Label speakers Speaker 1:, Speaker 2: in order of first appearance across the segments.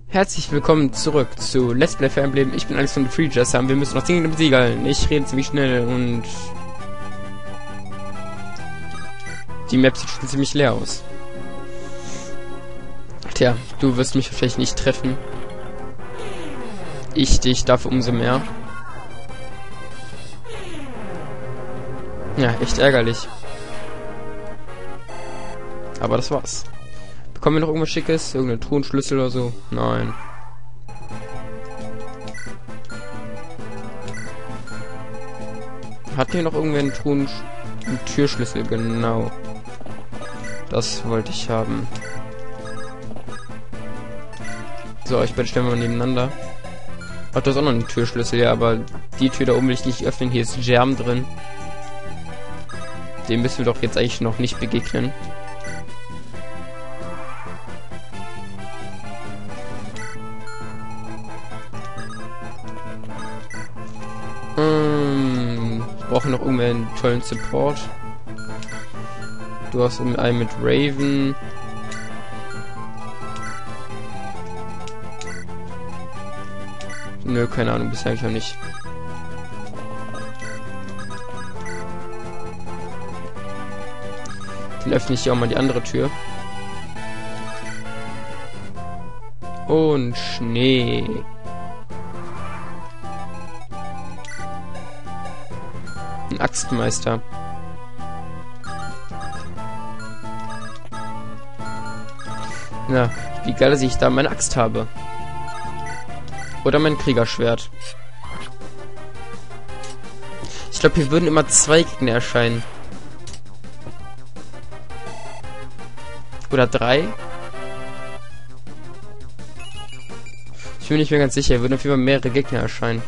Speaker 1: Herzlich willkommen zurück zu Let's Play Fire Emblem. Ich bin Alex von The Free Jester. Wir müssen noch Dinge im Siegeln. Ich rede ziemlich schnell und die Map sieht schon ziemlich leer aus. Tja, du wirst mich vielleicht nicht treffen. Ich dich dafür umso mehr. Ja, echt ärgerlich. Aber das war's. Bekommen wir noch irgendwas Schickes? Irgendeinen Truhenschlüssel oder so? Nein. Hat hier noch irgendwer einen Türschlüssel? Genau. Das wollte ich haben. So, ich stellen wir mal nebeneinander. Ach, da ist auch noch ein Türschlüssel, ja, aber die Tür da oben will ich nicht öffnen. Hier ist Germ drin. Dem müssen wir doch jetzt eigentlich noch nicht begegnen. Brauchen noch irgendwer einen tollen Support. Du hast einen mit Raven. Nö, keine Ahnung, bisher eigentlich auch nicht. Dann öffne ich hier auch mal die andere Tür. Und Schnee. Ein Axtmeister. Na, wie geil, dass ich da meine Axt habe. Oder mein Kriegerschwert. Ich glaube, hier würden immer 2 Gegner erscheinen. Oder 3. Ich bin nicht mehr ganz sicher. Hier würden auf jeden Fall mehrere Gegner erscheinen.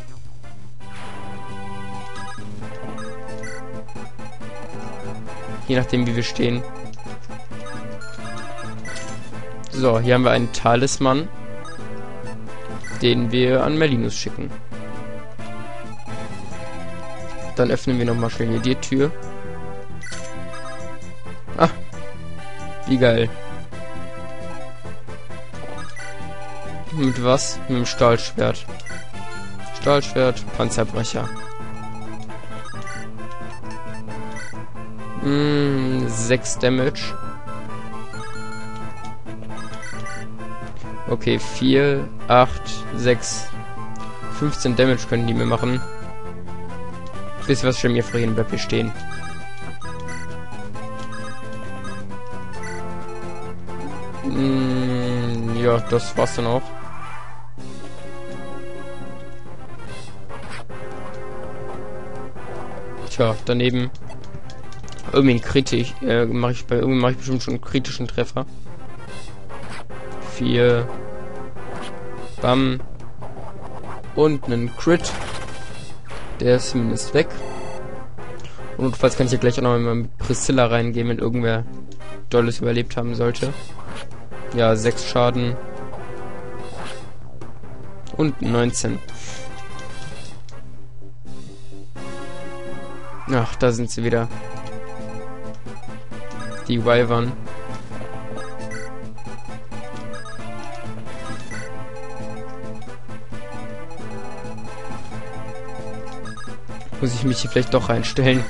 Speaker 1: Je nachdem, wie wir stehen. So, hier haben wir einen Talisman, den wir an Merlinus schicken. Dann öffnen wir nochmal schnell hier die Tür. Ah, wie geil. Mit was? Mit dem Stahlschwert. Stahlschwert, Panzerbrecher. 6 Damage. Okay, 4, 8, 6. 15 Damage können die mir machen. Wisst ihr was, schon mir vorhin bleibt hier stehen. Ja, das war's dann auch. Tja, daneben irgendwie kritisch, mache ich bestimmt schon einen kritischen Treffer. 4. Bam. Und einen Crit. Der ist zumindest weg. Und notfalls kann ich ja gleich auch noch mal mit Priscilla reingehen, wenn irgendwer Dolles überlebt haben sollte. Ja, 6 Schaden. Und 19. Ach, da sind sie wieder. Die Wyvern. Muss ich mich hier vielleicht doch reinstellen?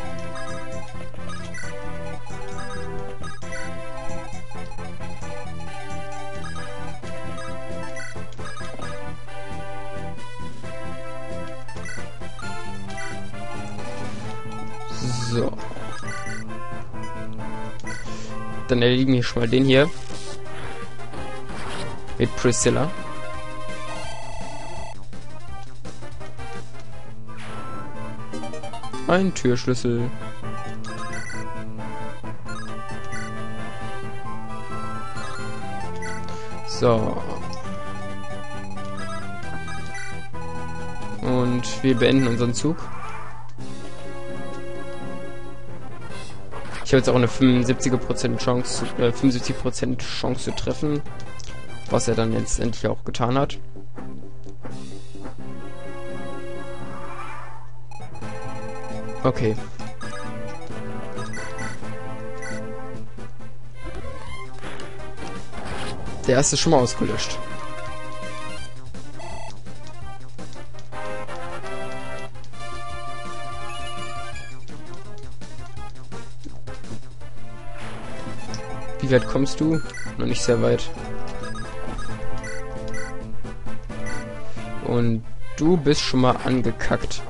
Speaker 1: So. Dann erledigen wir schon mal den hier. Mit Priscilla. Ein Türschlüssel. So. Und wir beenden unseren Zug. Ich habe jetzt auch eine 75% Chance, 75% Chance zu treffen, was er dann jetzt endlich auch getan hat. Okay. Der erste ist schon mal ausgelöscht. Wie weit kommst du? Noch nicht sehr weit. Und du bist schon mal angekackt.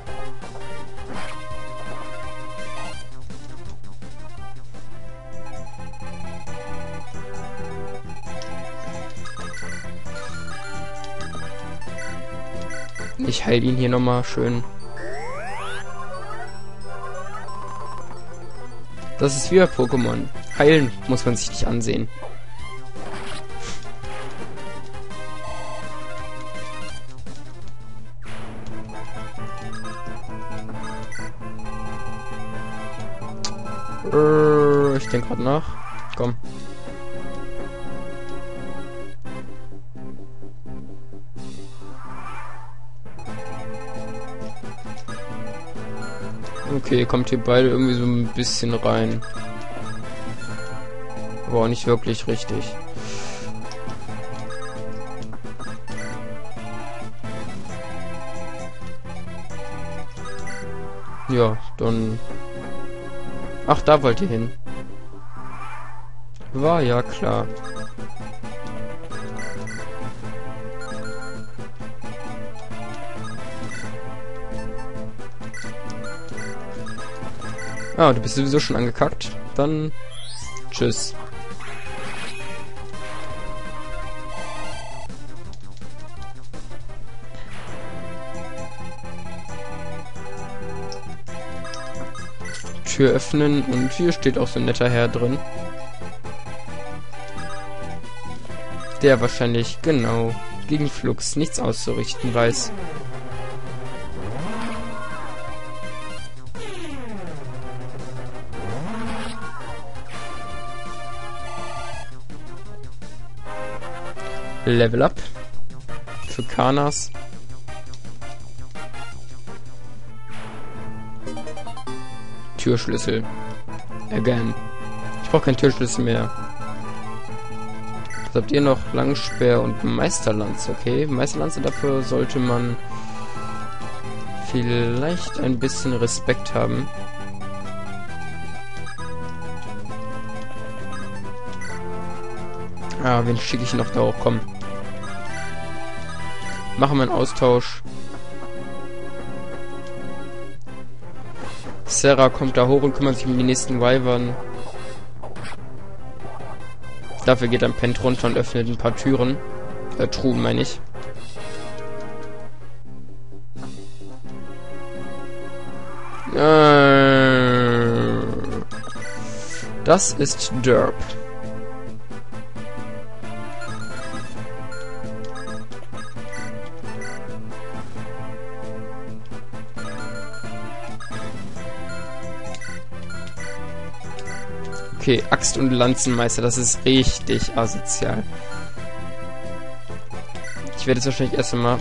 Speaker 1: Ich heile ihn hier nochmal schön. Das ist wie bei Pokémon. Heilen muss man sich nicht ansehen. Ich denke gerade nach. Komm. Okay, kommt hier beide irgendwie so ein bisschen rein. Aber auch nicht wirklich richtig. Ja, dann... Ach, da wollt ihr hin. War ja klar. Ah, du bist sowieso schon angekackt. Dann tschüss. Tür öffnen und hier steht auch so ein netter Herr drin. Der wahrscheinlich genau gegen Flux nichts auszurichten weiß. Level up für Kanas. Türschlüssel. Again. Ich brauche keinen Türschlüssel mehr. Was habt ihr noch? Langspeer und Meisterlanze. Okay, Meisterlanze, dafür sollte man vielleicht ein bisschen Respekt haben. Ah, wen schicke ich noch da hoch? Komm. Machen wir einen Austausch. Sarah kommt da hoch und kümmert sich um die nächsten Wyvern. Dafür geht ein Pent runter und öffnet ein paar Türen. Truhen, meine ich. Das ist Derp. Okay, Axt- und Lanzenmeister, das ist richtig asozial. Ich werde jetzt wahrscheinlich erst einmal...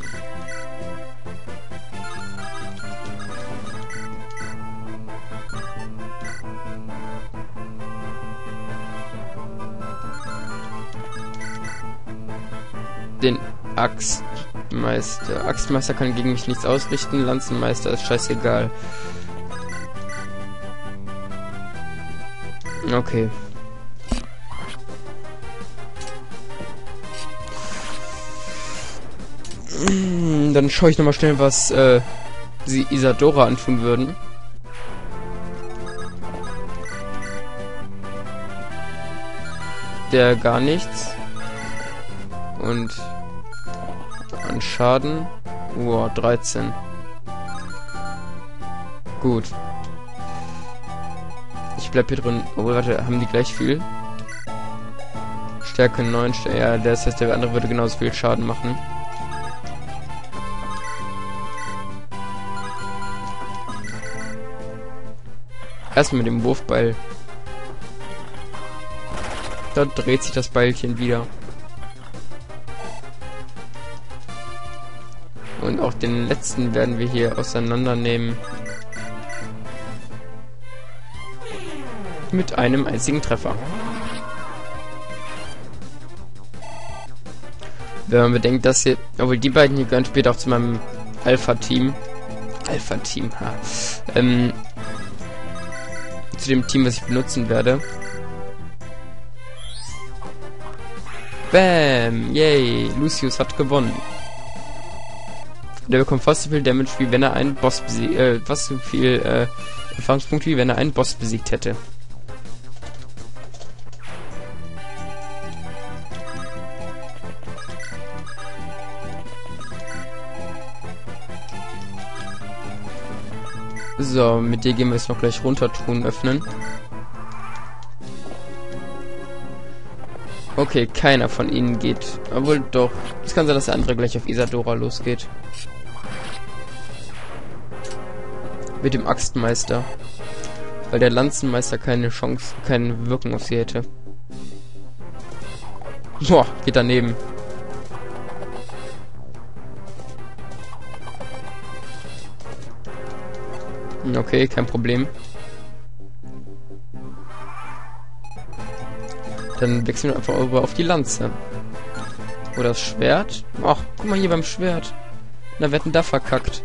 Speaker 1: den Axtmeister. Axtmeister kann gegen mich nichts ausrichten, Lanzenmeister ist scheißegal. Okay. Dann schaue ich nochmal schnell, was sie Isadora antun würden. Der gar nichts. Und an Schaden. 13. Gut. Ich bleib hier drin. Obwohl, warte, haben die gleich viel? Stärke 9. Ja, das heißt, der andere würde genauso viel Schaden machen. Erstmal mit dem Wurfbeil. Da dreht sich das Beilchen wieder. Und auch den letzten werden wir hier auseinandernehmen. Mit einem einzigen Treffer. Wenn man bedenkt, dass hier... Obwohl, die beiden hier gehören später auch zu meinem Alpha-Team. Alpha-Team, ha. Zu dem Team, was ich benutzen werde. Bam! Yay! Lucius hat gewonnen. Der bekommt fast so viel Damage, wie wenn er einen Boss besiegt, fast so viel, Erfahrungspunkte, wie wenn er einen Boss besiegt hätte. So, mit dir gehen wir jetzt noch gleich runter, Truhen öffnen. Okay, keiner von ihnen geht. Obwohl, doch. Es kann sein, dass der andere gleich auf Isadora losgeht. Mit dem Axtmeister. Weil der Lanzenmeister keine Chance, keine Wirkung auf sie hätte. Boah, geht daneben. Okay, kein Problem. Dann wechseln wir einfach über auf die Lanze. Oder das Schwert. Ach, guck mal hier beim Schwert. Na, wir hätten da verkackt.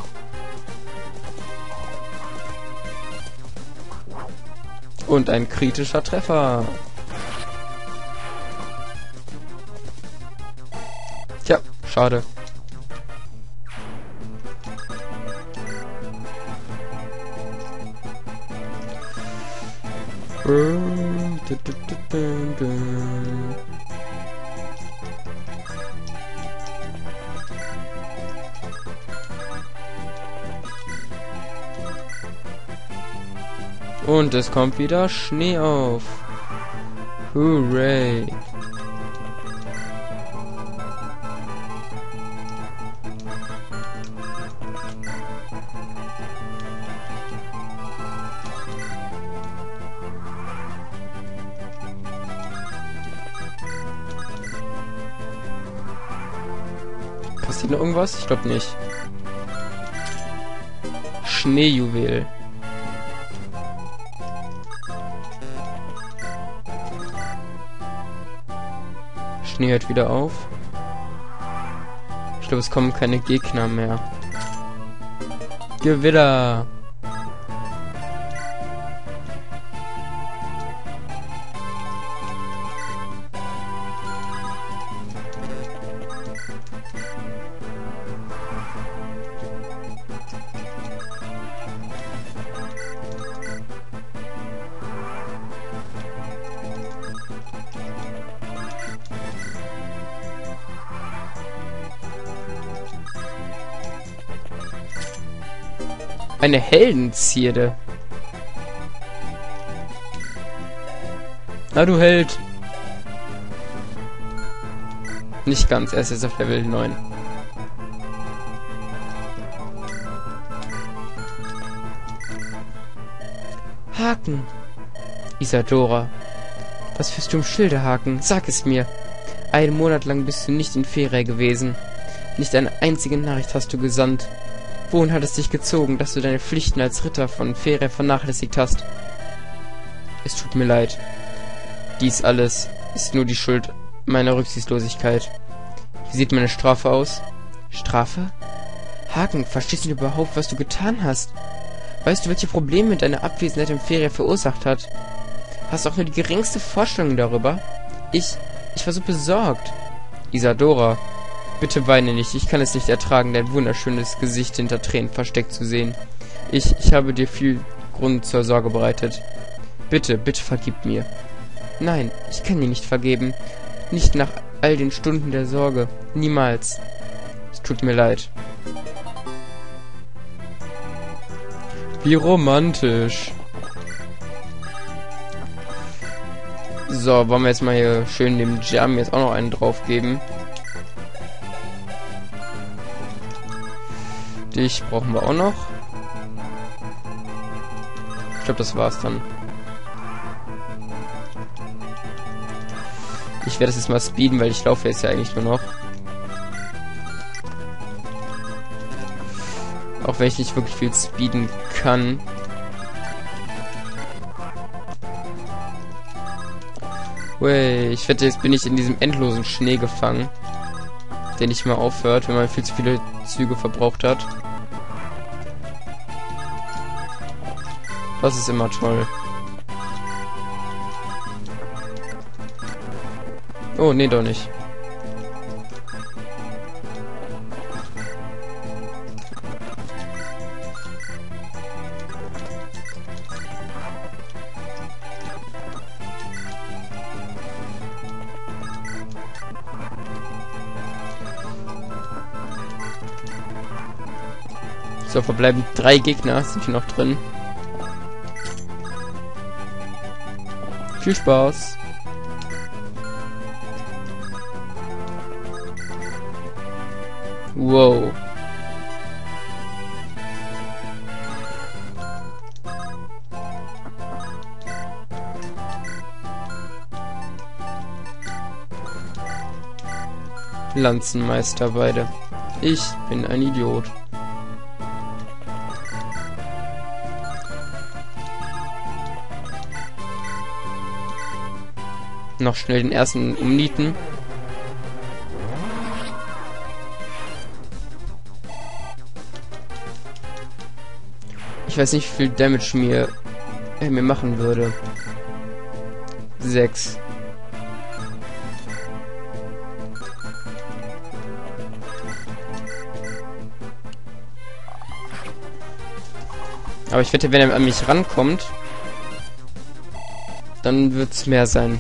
Speaker 1: Und ein kritischer Treffer. Tja, schade. Und es kommt wieder Schnee auf. Hooray. Passiert noch irgendwas? Ich glaube nicht. Schneejuwel. Schnee hört wieder auf. Ich glaube, es kommen keine Gegner mehr. Gewitter! Eine Heldenzierde. Na, du Held. Nicht ganz, er ist jetzt auf Level 9. Haken. Isadora. Was führst du im Schilde, Haken? Sag es mir. Einen Monat lang bist du nicht in Feria gewesen. Nicht eine einzige Nachricht hast du gesandt. Wohin hat es dich gezogen, dass du deine Pflichten als Ritter von Feria vernachlässigt hast? Es tut mir leid. Dies alles ist nur die Schuld meiner Rücksichtslosigkeit. Wie sieht meine Strafe aus? Strafe? Haken, verstehst du überhaupt, was du getan hast? Weißt du, welche Probleme deine Abwesenheit in Feria verursacht hat? Hast du auch nur die geringste Vorstellung darüber? Ich war so besorgt. Isadora, bitte weine nicht, ich kann es nicht ertragen, dein wunderschönes Gesicht hinter Tränen versteckt zu sehen. Ich habe dir viel Grund zur Sorge bereitet. Bitte, bitte vergib mir. Nein, ich kann dir nicht vergeben. Nicht nach all den Stunden der Sorge. Niemals. Es tut mir leid. Wie romantisch. So, wollen wir jetzt mal hier schön dem Jam jetzt auch noch einen drauf geben. Dich brauchen wir auch noch. Ich glaube, das war's dann. Ich werde das jetzt mal speeden, weil ich laufe jetzt ja eigentlich nur noch. Auch wenn ich nicht wirklich viel speeden kann. Ui, ich wette, jetzt bin ich in diesem endlosen Schnee gefangen. Der nicht mehr aufhört, wenn man viel zu viele Züge verbraucht hat. Das ist immer toll. Oh, nee, doch nicht. So, verbleiben 3 Gegner, sind hier noch drin. Viel Spaß. Wow. Lanzenmeister beide. Ich bin ein Idiot. Noch schnell den ersten umnieten. Ich weiß nicht, wie viel Damage mir machen würde. 6. Aber ich wette, wenn er an mich rankommt, dann wird's mehr sein.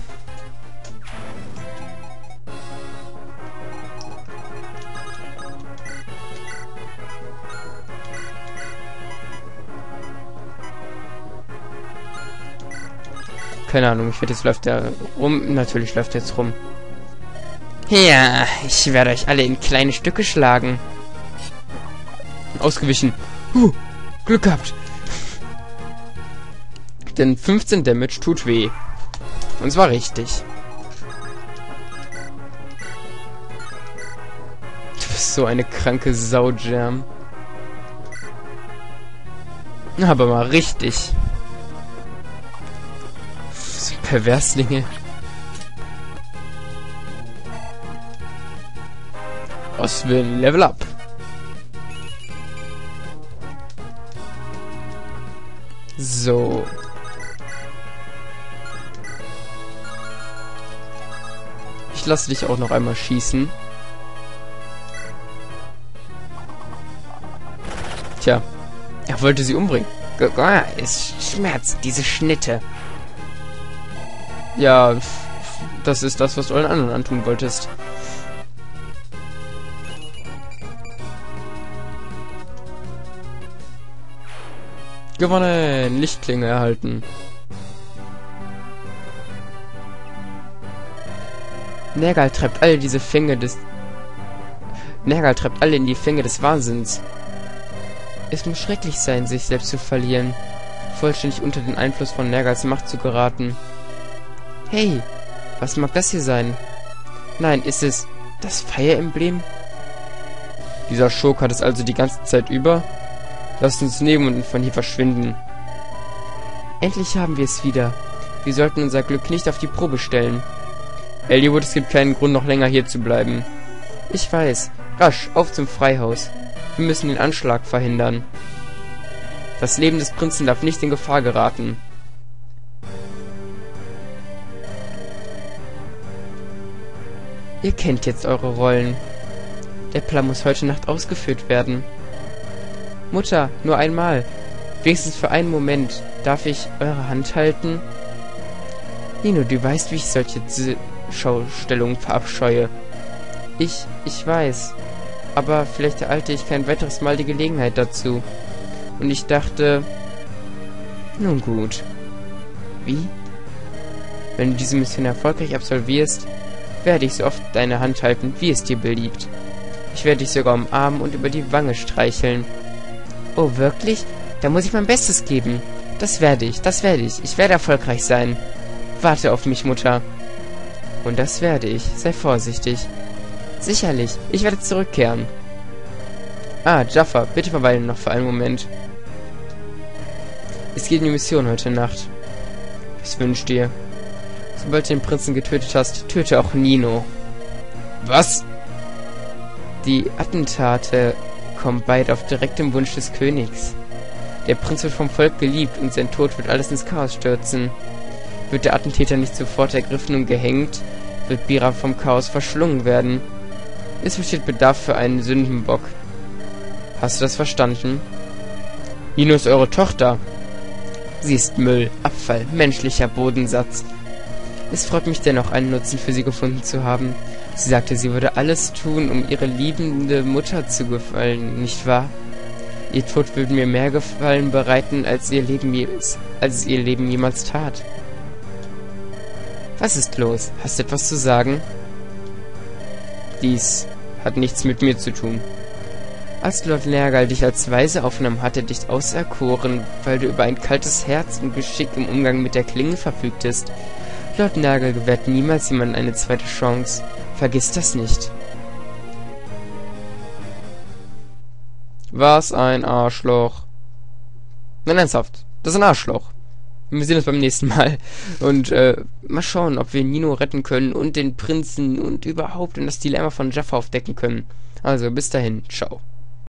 Speaker 1: Keine Ahnung, ich werde jetzt läuft er rum. Natürlich läuft er jetzt rum. Ja, ich werde euch alle in kleine Stücke schlagen. Ausgewichen. Glück gehabt. Denn 15 Damage tut weh. Und zwar richtig. Du bist so eine kranke Sau, Jam. Aber mal richtig. So Perverslinge. Oswin, Level Up. So. Ich lasse dich auch noch einmal schießen. Tja, er wollte sie umbringen.
Speaker 2: Es schmerzt, diese Schnitte.
Speaker 1: Ja, das ist das, was du allen anderen antun wolltest. Gewonnen! Lichtklinge erhalten. Nergal treibt alle diese Fänge des... Nergal treibt alle in die Fänge des Wahnsinns. Es muss schrecklich sein, sich selbst zu verlieren. Vollständig unter den Einfluss von Nergals Macht zu geraten. Hey, was mag das hier sein? Nein, ist es das Fire Emblem? Dieser Schurk hat es also die ganze Zeit über? Lasst uns nehmen und von hier verschwinden. Endlich haben wir es wieder. Wir sollten unser Glück nicht auf die Probe stellen. Eliwood, es gibt keinen Grund, noch länger hier zu bleiben. Ich weiß. Rasch, auf zum Freihaus. Wir müssen den Anschlag verhindern. Das Leben des Prinzen darf nicht in Gefahr geraten. Ihr kennt jetzt eure Rollen. Der Plan muss heute Nacht ausgeführt werden. Mutter, nur einmal. Wenigstens für einen Moment. Darf ich eure Hand halten? Nino, du weißt, wie ich solche Schaustellungen verabscheue. Ich weiß. Aber vielleicht erhalte ich kein weiteres Mal die Gelegenheit dazu. Und ich dachte... Nun gut. Wie? Wenn du diese Mission erfolgreich absolvierst, werde ich so oft deine Hand halten, wie es dir beliebt. Ich werde dich sogar umarmen und über die Wange streicheln. Oh, wirklich? Da muss ich mein Bestes geben. Das werde ich. Ich werde erfolgreich sein. Warte auf mich, Mutter. Und das werde ich. Sei vorsichtig. Sicherlich. Ich werde zurückkehren. Ah, Jaffa, bitte verweilen noch für einen Moment. Es geht in die Mission heute Nacht. Was wünscht dir? Sobald du den Prinzen getötet hast, töte auch Nino. Was? Die Attentate kommen beide auf direktem Wunsch des Königs. Der Prinz wird vom Volk geliebt und sein Tod wird alles ins Chaos stürzen. Wird der Attentäter nicht sofort ergriffen und gehängt, wird Bira vom Chaos verschlungen werden. Es besteht Bedarf für einen Sündenbock. Hast du das verstanden? Nino ist eure Tochter. Sie ist Müll, Abfall, menschlicher Bodensatz. Es freut mich dennoch, einen Nutzen für sie gefunden zu haben. Sie sagte, sie würde alles tun, um ihre liebende Mutter zu gefallen, nicht wahr? Ihr Tod würde mir mehr Gefallen bereiten, als es ihr Leben jemals tat. Was ist los? Hast du etwas zu sagen? Dies hat nichts mit mir zu tun. Als Lord Nergal dich als Weise aufnahm, hat er dich auserkoren, weil du über ein kaltes Herz und Geschick im Umgang mit der Klinge verfügtest. Lord Nergal gewährt niemals jemandem eine zweite Chance. Vergiss das nicht. Was ein Arschloch. Nein, ernsthaft. Das ist ein Arschloch. Wir sehen uns beim nächsten Mal. Und mal schauen, ob wir Nino retten können und den Prinzen und überhaupt das Dilemma von Jaffa aufdecken können. Also, bis dahin. Ciao.